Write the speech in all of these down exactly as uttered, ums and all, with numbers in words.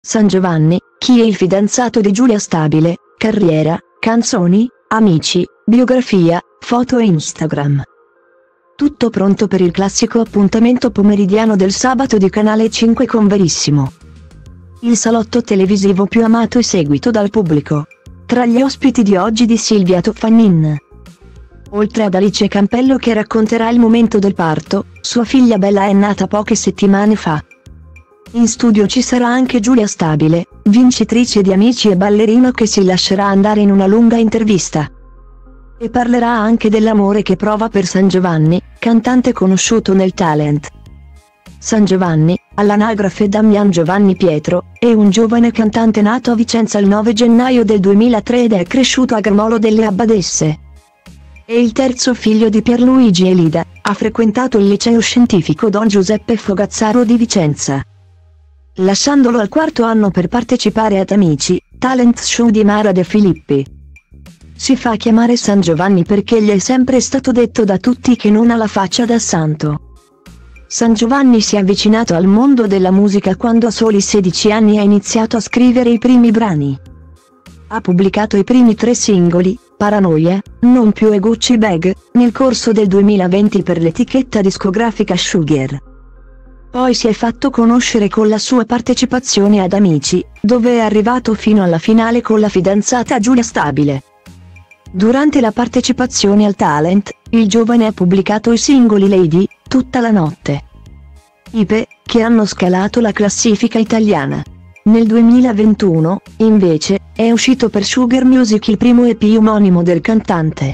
San Giovanni, chi è il fidanzato di Giulia Stabile, carriera, canzoni, amici, biografia, foto e Instagram. Tutto pronto per il classico appuntamento pomeridiano del sabato di Canale cinque con Verissimo. Il salotto televisivo più amato e seguito dal pubblico. Tra gli ospiti di oggi di Silvia Toffanin. Oltre ad Alice Campello che racconterà il momento del parto, sua figlia Bella è nata poche settimane fa. In studio ci sarà anche Giulia Stabile, vincitrice di Amici e ballerina che si lascerà andare in una lunga intervista. E parlerà anche dell'amore che prova per San Giovanni, cantante conosciuto nel talent. San Giovanni, all'anagrafe Damian Giovanni Pietro, è un giovane cantante nato a Vicenza il nove gennaio del duemilatré ed è cresciuto a Gramolo delle Abbadesse. È il terzo figlio di Pierluigi e Lida, ha frequentato il liceo scientifico Don Giuseppe Fogazzaro di Vicenza. Lasciandolo al quarto anno per partecipare ad Amici, talent show di Mara De Filippi. Si fa chiamare San Giovanni perché gli è sempre stato detto da tutti che non ha la faccia da santo. San Giovanni si è avvicinato al mondo della musica quando a soli sedici anni ha iniziato a scrivere i primi brani. Ha pubblicato i primi tre singoli, Paranoia, Non più e Gucci Bag, nel corso del duemilaventi per l'etichetta discografica Sugar. Poi si è fatto conoscere con la sua partecipazione ad Amici, dove è arrivato fino alla finale con la fidanzata Giulia Stabile. Durante la partecipazione al talent, il giovane ha pubblicato i singoli Lady, Tutta la notte, Ipe, che hanno scalato la classifica italiana. Nel duemilaventuno, invece, è uscito per Sugar Music il primo E P omonimo del cantante,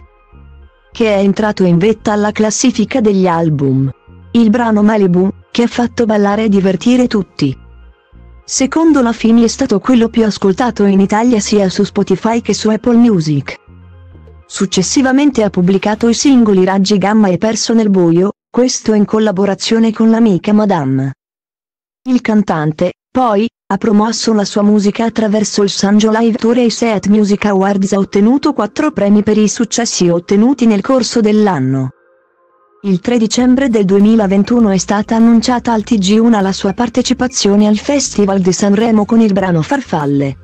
che è entrato in vetta alla classifica degli album. Il brano Malibu, che ha fatto ballare e divertire tutti. Secondo la Fini è stato quello più ascoltato in Italia sia su Spotify che su Apple Music. Successivamente ha pubblicato i singoli Raggi Gamma e Perso nel buio, questo in collaborazione con l'amica Madame. Il cantante, poi, ha promosso la sua musica attraverso il Sanjo Live Tour e i Seat Music Awards, ha ottenuto quattro premi per i successi ottenuti nel corso dell'anno. Il tre dicembre del duemilaventuno è stata annunciata al T G uno la sua partecipazione al Festival di Sanremo con il brano Farfalle,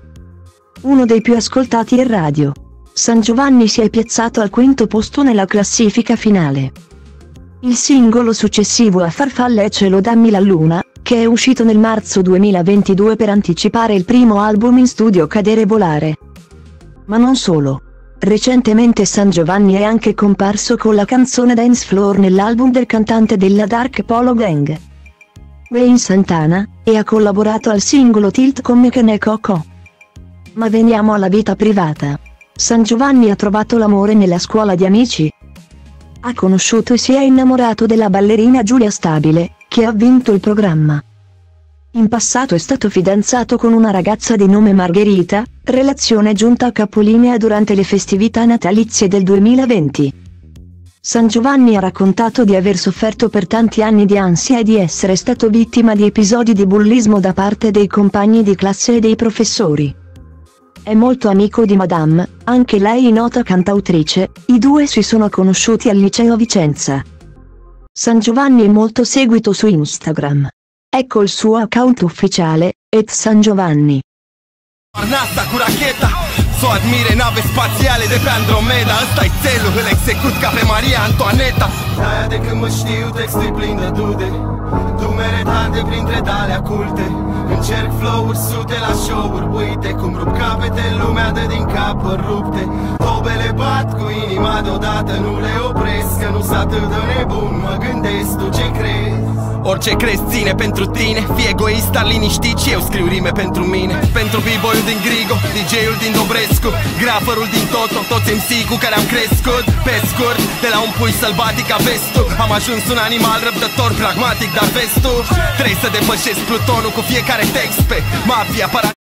uno dei più ascoltati in radio. San Giovanni si è piazzato al quinto posto nella classifica finale. Il singolo successivo a Farfalle è Cielo dammi la luna, che è uscito nel marzo duemilaventidue per anticipare il primo album in studio Cadere e volare. Ma non solo. Recentemente San Giovanni è anche comparso con la canzone Dance Floor nell'album del cantante della Dark Polo Gang, Wayne Santana, e ha collaborato al singolo Tilt con Mechene Coco. Ma veniamo alla vita privata. San Giovanni ha trovato l'amore nella scuola di Amici. Ha conosciuto e si è innamorato della ballerina Giulia Stabile, che ha vinto il programma. In passato è stato fidanzato con una ragazza di nome Margherita, relazione giunta a capolinea durante le festività natalizie del duemilaventi. San Giovanni ha raccontato di aver sofferto per tanti anni di ansia e di essere stato vittima di episodi di bullismo da parte dei compagni di classe e dei professori. È molto amico di Madame, anche lei nota cantautrice, i due si sono conosciuti al liceo a Vicenza. San Giovanni è molto seguito su Instagram. Ecco il suo account ufficiale, et San Giovanni. Nasta cu racheta, s-o admire nave spațiale de pe Andromeda. Ăsta-i țelul, îl execut ca pe Maria Antoaneta. De-aia de când mă știu, textul-i plin de dude, dumere tante printre tale aculte. Încerc flow-uri sute la show-uri, uite cum rup capete, lumea dă din cap rupte. Tobele bat cu inima deodată, nu le opresc, că nu-s atât de nebun, mă gândesc, tu ce crezi? Orice crezi ține pentru tine, fii egoist, dar liniștit și eu scriu rime pentru mine. Pentru b-boy-ul din Grigo, D J-ul din Dobrescu, graferul din Toto, toți M C cu care am crescut. Pe scurt, de la un pui sălbatic ca vestul, am ajuns un animal răbdător, pragmatic, dar vestul trebuie să depășesc plutonul cu fiecare text pe mafia para